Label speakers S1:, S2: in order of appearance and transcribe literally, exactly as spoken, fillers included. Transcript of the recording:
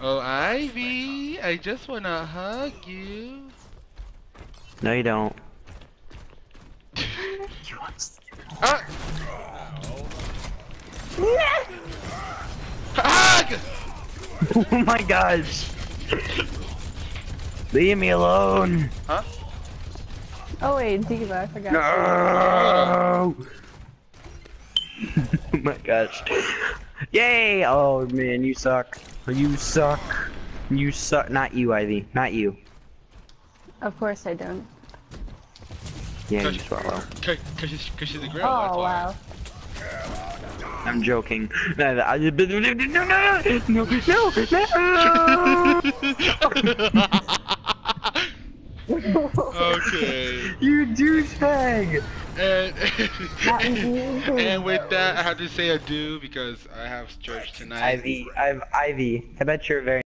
S1: Oh, Ivy, I just wanna hug you.
S2: No, you don't.
S1: Ah! Hug!
S2: Oh my gosh! Leave me alone!
S1: Huh?
S3: Oh wait, Diva, I forgot.
S2: No! Oh my gosh. Yay! Oh man, you suck. You suck. You suck. Not you, Ivy. Not you.
S3: Of course I don't.
S2: Yeah,
S1: Cause,
S2: you swallow.
S1: cause, cause, she's, cause she's a girl.
S3: Oh
S1: that's why.
S3: wow.
S2: I'm joking. No, no, no, no, no, no, no.
S1: Okay.
S2: You douchebag!
S1: And,
S3: That was
S1: and,
S3: me.
S1: and with that, I have to say adieu because I have church tonight.
S2: Ivy, I've Ivy. I bet you're very